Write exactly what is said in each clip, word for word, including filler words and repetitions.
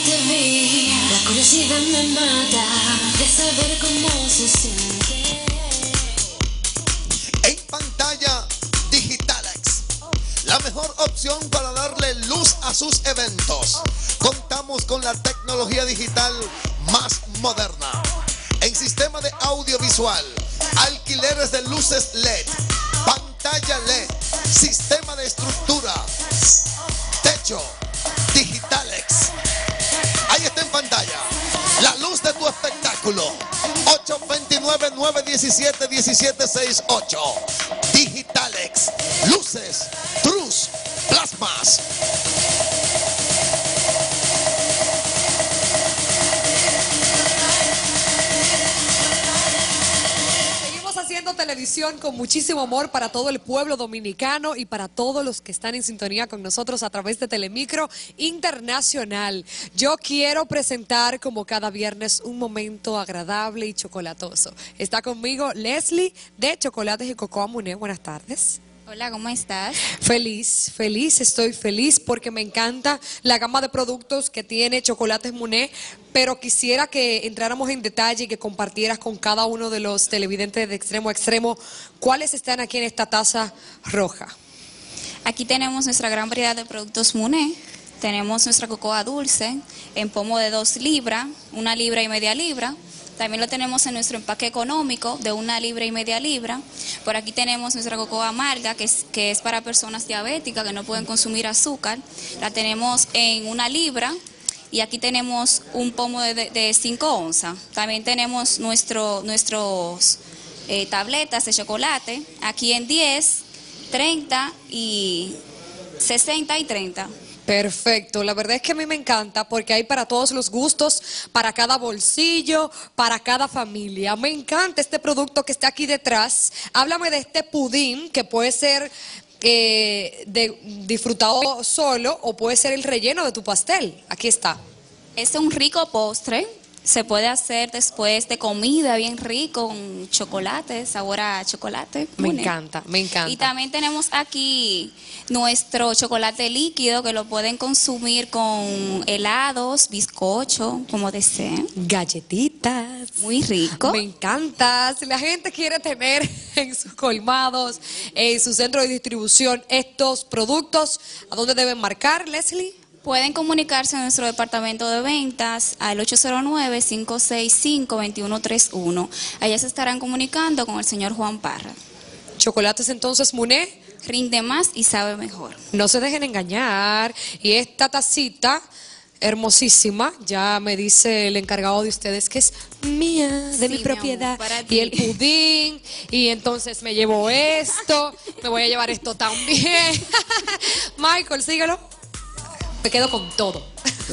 te vi, la curiosidad me mata de saber cómo se siente. En pantalla, Digitalex, la mejor opción para darle luz a sus eventos. Contamos con la tecnología digital más moderna en sistema de audiovisual, alquileres de luces L E D, pantalla L E D, sistema de estructura, techo, Digitalex. Ahí está en pantalla la luz de tu espectáculo. Ocho dos nueve, nueve uno siete, uno siete seis ocho. Digitalex, luces, trus, plasmas. Haciendo televisión con muchísimo amor para todo el pueblo dominicano y para todos los que están en sintonía con nosotros a través de Telemicro Internacional. Yo quiero presentar como cada viernes un momento agradable y chocolatoso. Está conmigo Leslie de Chocolates y Cocoa Muné. Buenas tardes. Hola, ¿cómo estás? Feliz, feliz, estoy feliz porque me encanta la gama de productos que tiene Chocolates Muné, pero quisiera que entráramos en detalle y que compartieras con cada uno de los televidentes de extremo a extremo cuáles están aquí en esta taza roja. Aquí tenemos nuestra gran variedad de productos Muné. Tenemos nuestra cocoa dulce en pomo de dos libras, una libra y media libra. También lo tenemos en nuestro empaque económico de una libra y media libra. Por aquí tenemos nuestra cocoa amarga, que es, que es para personas diabéticas que no pueden consumir azúcar. La tenemos en una libra. Y aquí tenemos un pomo de, de, de cinco onzas. También tenemos nuestro, nuestros eh, tabletas de chocolate, aquí en diez, treinta y sesenta y treinta. Perfecto, la verdad es que a mí me encanta porque hay para todos los gustos, para cada bolsillo, para cada familia. Me encanta este producto que está aquí detrás. Háblame de este pudín que puede ser eh, de, disfrutado solo o puede ser el relleno de tu pastel. Aquí está. Es un rico postre. Se puede hacer después de comida bien rico, con chocolate, sabor a chocolate. Me Muné. encanta, me encanta. Y también tenemos aquí nuestro chocolate líquido que lo pueden consumir con helados, bizcocho, como deseen. Galletitas. Muy rico. Me encanta. Si la gente quiere tener en sus colmados, en su centro de distribución, estos productos, ¿a dónde deben marcar, Leslie? Pueden comunicarse a nuestro departamento de ventas al ocho cero nueve, cinco seis cinco, dos uno tres uno. Allá se estarán comunicando con el señor Juan Parra. Chocolates entonces Muné. Rinde más y sabe mejor. No se dejen engañar. Y esta tacita hermosísima, ya me dice el encargado de ustedes que es mía, de Sí, mi mi propiedad. amor, para y ti. el pudín, y entonces me llevo esto, me voy a llevar esto también. Michael, síguelo. Me quedo con todo.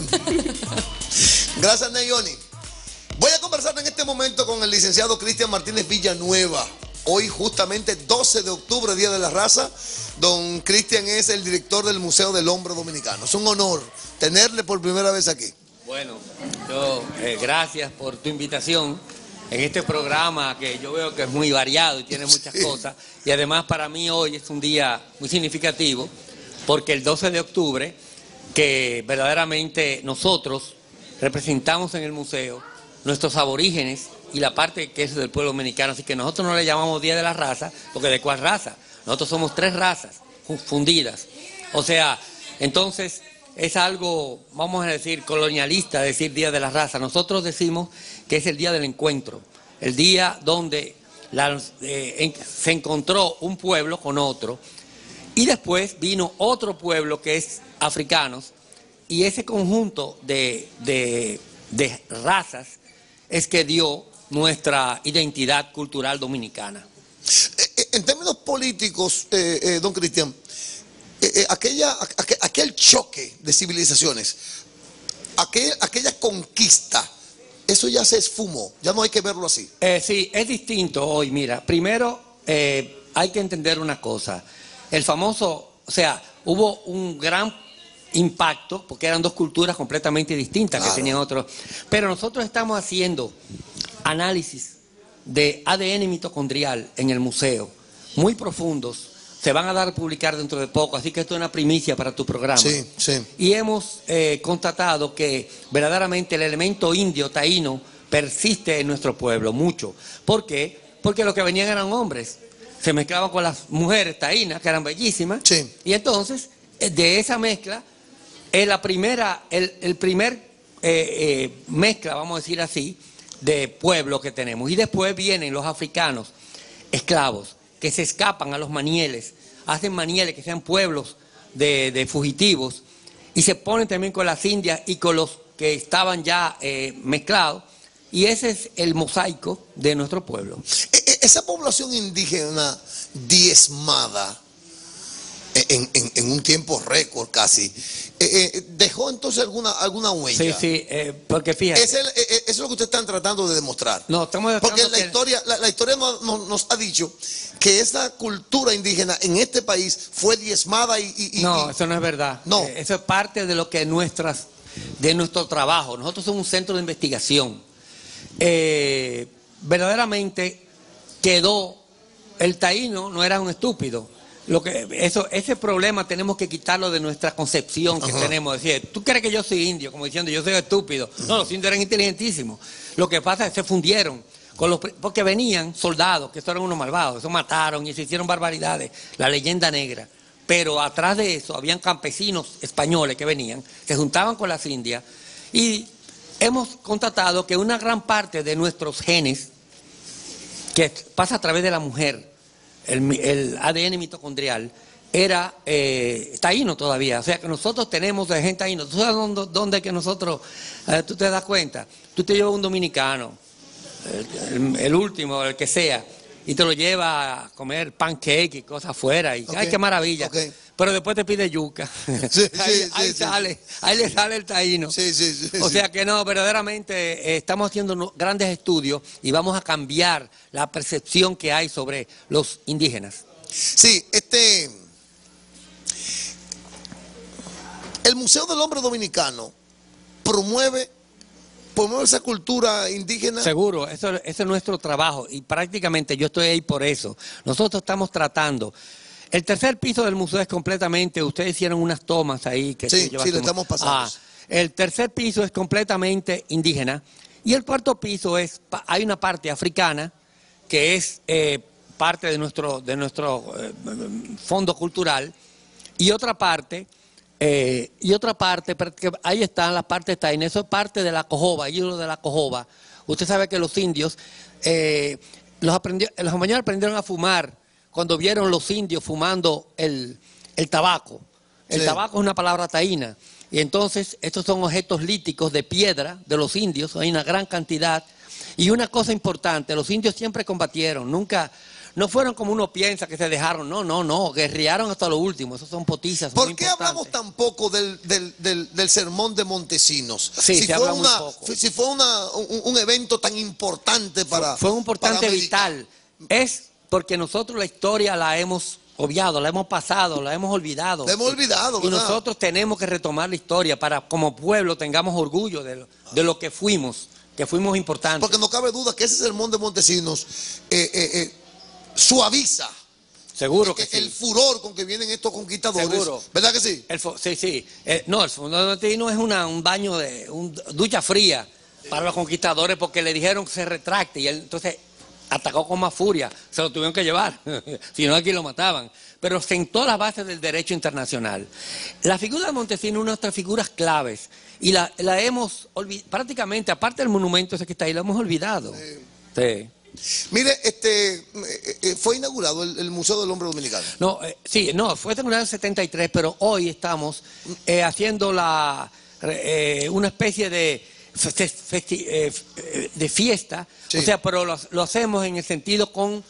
Gracias, Neyoni. Voy a conversar en este momento con el licenciado Cristian Martínez Villanueva. Hoy justamente doce de octubre, Día de la Raza. Don Cristian es el director del Museo del Hombre Dominicano. Es un honor tenerle por primera vez aquí. Bueno, yo eh, gracias por tu invitación en este programa que yo veo que es muy variado y tiene muchas Sí. cosas. Y además para mí hoy es un día muy significativo porque el doce de octubre, que verdaderamente nosotros representamos en el museo nuestros aborígenes y la parte que es del pueblo dominicano, así que nosotros no le llamamos Día de la Raza, porque ¿de cuál raza? Nosotros somos tres razas fundidas. O sea, entonces es algo, vamos a decir, colonialista decir Día de la Raza. Nosotros decimos que es el día del encuentro, el día donde la, eh, en, se encontró un pueblo con otro y después vino otro pueblo que es africanos, y ese conjunto de, de, de razas es que dio nuestra identidad cultural dominicana. Eh, En términos políticos, eh, eh, don Cristian, eh, eh, aquella, aquel, aquel choque de civilizaciones, aquel, aquella conquista, eso ya se esfumó, ya no hay que verlo así. Eh, sí, es distinto hoy. Mira, primero eh, hay que entender una cosa. El famoso, o sea, hubo un gran impacto porque eran dos culturas completamente distintas, claro, que tenían otros. Pero nosotros estamos haciendo análisis de A D N mitocondrial en el museo, muy profundos, se van a dar a publicar dentro de poco, así que esto es una primicia para tu programa. Sí, sí. Y hemos eh, constatado que verdaderamente el elemento indio, taíno, persiste en nuestro pueblo mucho. ¿Por qué? Porque los que venían eran hombres, se mezclaban con las mujeres taínas, que eran bellísimas, Sí. y entonces de esa mezcla es la primera, el, el primer eh, eh, mezcla, vamos a decir así, de pueblo que tenemos. Y después vienen los africanos, esclavos, que se escapan a los manieles, hacen manieles que sean pueblos de, de fugitivos, y se ponen también con las indias y con los que estaban ya eh, mezclados, y ese es el mosaico de nuestro pueblo. Esa población indígena diezmada en, en, en un tiempo récord casi, eh, eh, ¿dejó entonces alguna, alguna huella? Sí, sí, eh, porque fíjate. Es el, eh, eso es lo que ustedes están tratando de demostrar. No, estamos demostrando Porque la que- historia, la, la historia nos, nos- nos ha dicho que esa cultura indígena en este país fue diezmada y... y- y- No, y- eso no es verdad. No. Eh, eso es parte de lo que nuestras, de nuestro trabajo. Nosotros somos un centro de investigación. Eh, verdaderamente quedó, el taíno no era un estúpido. Lo que, eso, ese problema tenemos que quitarlo de nuestra concepción que Ajá. tenemos. Es decir, tú crees que yo soy indio, como diciendo yo soy estúpido. No, los indios eran inteligentísimos. Lo que pasa es que se fundieron. Con los, porque venían soldados, que esos eran unos malvados, eso mataron y se hicieron barbaridades, la leyenda negra. Pero atrás de eso habían campesinos españoles que venían, se juntaban con las indias, y hemos constatado que una gran parte de nuestros genes, que pasa a través de la mujer, el, el A D N mitocondrial, era eh, taíno todavía. O sea que nosotros tenemos de gente taíno. ¿Tú sabes dónde, dónde que nosotros, eh, tú te das cuenta? Tú te llevas un dominicano, el, el- el último, el que sea, y te lo lleva a comer pancake y cosas afuera, y Ok, ¡ay, qué maravilla! ok. Pero después te pide yuca. Sí, ahí sí, ahí sí, sí. sale, ahí le sale el taíno. Sí, sí, sí, O sí. sea que no, verdaderamente eh, estamos haciendo no- grandes estudios y vamos a cambiar la percepción que hay sobre los indígenas. Sí, este... El Museo del Hombre Dominicano promueve, promueve esa cultura indígena. Seguro, eso, eso es nuestro trabajo y prácticamente yo estoy ahí por eso. Nosotros estamos tratando. El tercer piso del museo es completamente, ustedes hicieron unas tomas ahí. Que Sí, tú llevaste sí, lo un- estamos pasando. Ah, el tercer piso es completamente indígena y el cuarto piso es, pa- hay una parte africana que es eh, parte de nuestro, de nuestro eh, fondo cultural y otra parte... Eh, y otra parte, porque ahí están las partes taínas, eso es parte de la cojoba, ídolo de la cojoba. Usted sabe que los indios, eh, los, aprendió, los españoles aprendieron a fumar cuando vieron los indios fumando el, el tabaco. El Sí. tabaco es una palabra taína. Y entonces estos son objetos líticos de piedra de los indios, hay una gran cantidad. Y una cosa importante, los indios siempre combatieron, nunca... No fueron como uno piensa que se dejaron, no, no, no, guerrearon hasta lo último, esos son potizas. ¿Por muy qué importantes. hablamos tan poco del, del, del, del sermón de Montesinos? Sí, si se fue habla muy una, poco. Si fue una, un, un evento tan importante para... Fue un importante para América. vital. Es porque nosotros la historia la hemos obviado, la hemos pasado, la hemos olvidado. La hemos olvidado, Y ¿verdad? nosotros tenemos que retomar la historia para como pueblo tengamos orgullo de lo, de lo que fuimos, que fuimos importantes. Porque no cabe duda que ese sermón de Montesinos eh, eh, eh, suaviza Seguro que eh, sí. el furor con que vienen estos conquistadores. Seguro. ¿Verdad que sí? El fo- sí, sí. Eh, no, el fondo no es una, un baño de un, ducha fría para los conquistadores porque le dijeron que se retracte y él entonces atacó con más furia, se lo tuvieron que llevar, si no aquí lo mataban. Pero sentó las bases del derecho internacional. La figura de Montesinos es una de nuestras figuras claves y la, la hemos olvidado, prácticamente, aparte del monumento ese que está ahí, lo hemos olvidado. Sí. Mire, este eh, eh, fue inaugurado el, el Museo del Hombre Dominicano. No, eh, sí, no, fue inaugurado en el setenta y tres, pero hoy estamos eh, haciendo la, eh, una especie de, fe- festi- eh, eh, de fiesta, Sí. o sea, pero lo, lo hacemos en el sentido con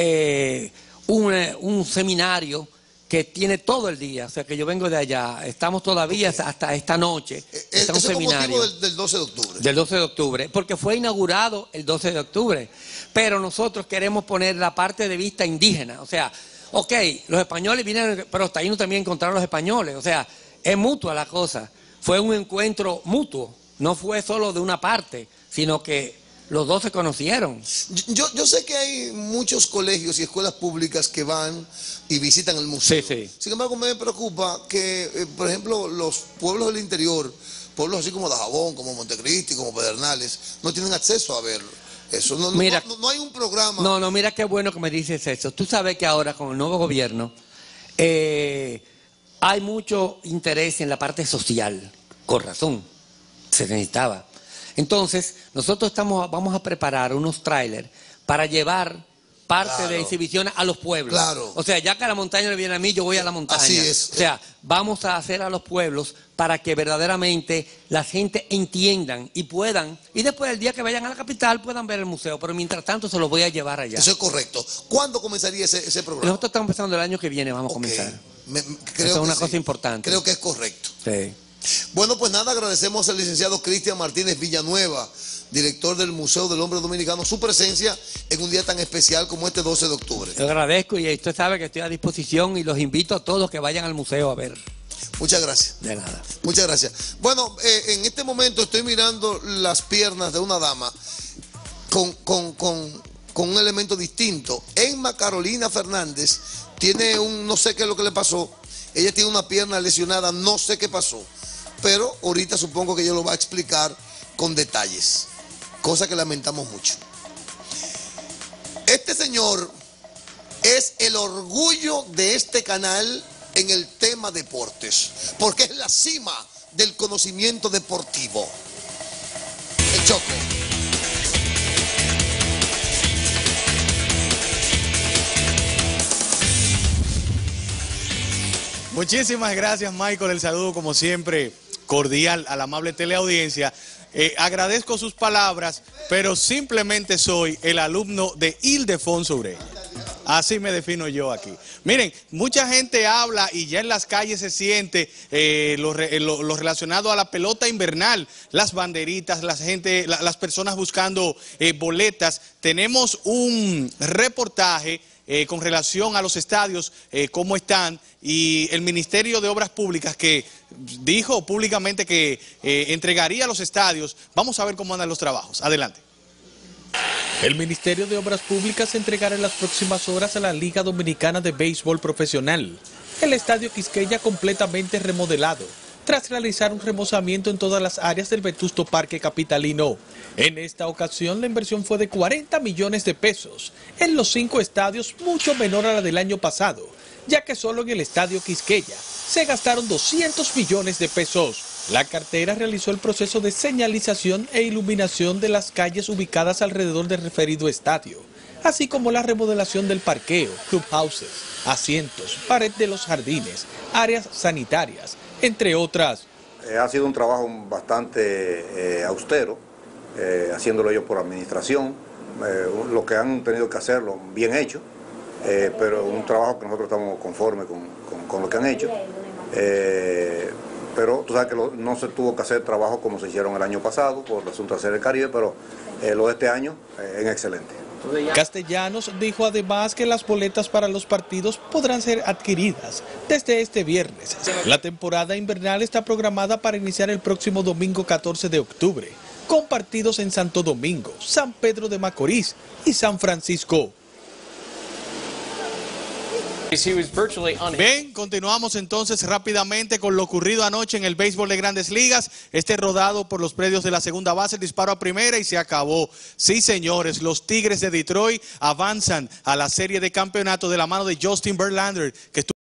eh, un, eh, un seminario que tiene todo el día, o sea, que yo vengo de allá, estamos todavía hasta esta noche, Eh, está un Ese es con seminario. motivo del, del doce de octubre. Del doce de octubre, porque fue inaugurado el doce de octubre, pero nosotros queremos poner la parte de vista indígena, o sea, ok, los españoles vinieron, pero los taínos también encontraron los españoles, o sea, es mutua la cosa, fue un encuentro mutuo, no fue solo de una parte, sino que los dos se conocieron. Yo, yo sé que hay muchos colegios y escuelas públicas que van y visitan el museo. Sí, sí. Sin embargo, me preocupa que, eh, por ejemplo, los pueblos del interior, pueblos así como Dajabón, como Montecristi, como Pedernales, no tienen acceso a ver eso. No, Mira, no, no, no hay un programa. No, no, mira qué bueno que me dices eso. Tú sabes que ahora con el nuevo gobierno eh, hay mucho interés en la parte social, con razón, se necesitaba. Entonces, nosotros estamos, vamos a preparar unos trailers para llevar parte Claro. de exhibiciones a los pueblos. Claro. O sea, ya que la montaña le viene a mí, yo voy a la montaña. Así es. O sea, vamos a hacer a los pueblos para que verdaderamente la gente entiendan y puedan, y después el día que vayan a la capital puedan ver el museo, pero mientras tanto se los voy a llevar allá. Eso es correcto. ¿Cuándo comenzaría ese, ese programa? Nosotros estamos empezando el año que viene, vamos Ok. a comenzar. Me- me- Eso creo es que una sí. cosa importante. Creo que es correcto. Sí. Bueno, pues nada, agradecemos al licenciado Cristian Martínez Villanueva, director del Museo del Hombre Dominicano, su presencia en un día tan especial como este doce de octubre. Yo agradezco y usted sabe que estoy a disposición y los invito a todos que vayan al museo a ver. Muchas gracias. De nada. Muchas gracias. Bueno, eh, en este momento estoy mirando las piernas de una dama con, con, con, con un elemento distinto. Emma Carolina Fernández tiene un, no sé qué es lo que le pasó, ella tiene una pierna lesionada, no sé qué pasó, pero ahorita supongo que ella lo va a explicar con detalles, cosa que lamentamos mucho. Este señor es el orgullo de este canal en el tema deportes, porque es la cima del conocimiento deportivo. El Choco. Muchísimas gracias, Michael. El saludo, como siempre, cordial a la amable teleaudiencia. Eh, agradezco sus palabras, pero simplemente soy el alumno de Ildefonso Ureña. Así me defino yo aquí. Miren, mucha gente habla y ya en las calles se siente eh, lo, re, lo, lo relacionado a la pelota invernal, las banderitas, la gente, la, las personas buscando eh, boletas. Tenemos un reportaje eh, con relación a los estadios, eh, cómo están, y el Ministerio de Obras Públicas que dijo públicamente que eh, entregaría los estadios. Vamos a ver cómo andan los trabajos. Adelante. El Ministerio de Obras Públicas entregará en las próximas horas a la Liga Dominicana de Béisbol Profesional el Estadio Quisqueya completamente remodelado, tras realizar un remozamiento en todas las áreas del vetusto Parque Capitalino. En esta ocasión la inversión fue de cuarenta millones de pesos, en los cinco estadios mucho menor a la del año pasado, ya que solo en el Estadio Quisqueya se gastaron doscientos millones de pesos. La cartera realizó el proceso de señalización e iluminación de las calles ubicadas alrededor del referido estadio, así como la remodelación del parqueo, clubhouses, asientos, pared de los jardines, áreas sanitarias, entre otras. Eh, ha sido un trabajo bastante eh, austero, eh, haciéndolo ellos por administración, eh, lo que han tenido que hacerlo bien hecho, eh, pero un trabajo que nosotros estamos conformes con, con, con lo que han hecho. Eh, pero tú sabes que lo, no se tuvo que hacer trabajo como se hicieron el año pasado por el asunto de hacer el Caribe, pero eh, lo de este año eh, es excelente. Castellanos dijo además que las boletas para los partidos podrán ser adquiridas desde este viernes. La temporada invernal está programada para iniciar el próximo domingo catorce de octubre, con partidos en Santo Domingo, San Pedro de Macorís y San Francisco. Bien, continuamos entonces rápidamente con lo ocurrido anoche en el béisbol de Grandes Ligas. Este rodado por los predios de la segunda base, el disparo a primera y se acabó. Sí, señores, los Tigres de Detroit avanzan a la serie de campeonato de la mano de Justin Verlander, que estuvo